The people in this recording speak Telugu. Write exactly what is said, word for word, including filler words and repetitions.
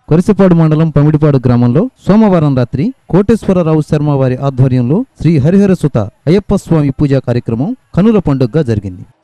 కొరిసిపాడు మండలం పమిడిపాడు గ్రామంలో సోమవారం రాత్రి కోటేశ్వరరావు శర్మ వారి ఆధ్వర్యంలో శ్రీ హరిహర సుత అయ్యప్ప స్వామి పూజా కార్యక్రమం కనుల పండుగగా జరిగింది.